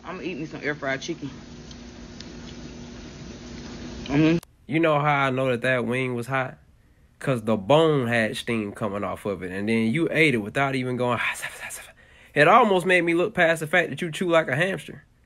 I'm gonna eat me some air fried chicken. You know how I know that wing was hot? Because the bone had steam coming off of it. And then you ate it without even going... It almost made me look past the fact that you chew like a hamster.